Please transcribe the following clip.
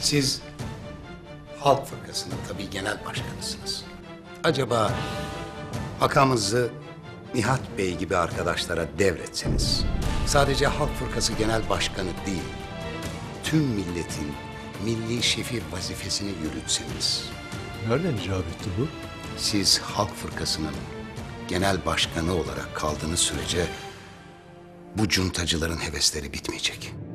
Siz Halk Fırkası'nın tabii genel başkanısınız. Acaba makamınızı Nihat Bey gibi arkadaşlara devretseniz, sadece Halk Fırkası Genel Başkanı değil, tüm milletin milli şefir vazifesini yürütseniz. Nereden icap etti bu? Siz Halk Fırkası'nın genel başkanı olarak kaldığınız sürece bu cuntacıların hevesleri bitmeyecek.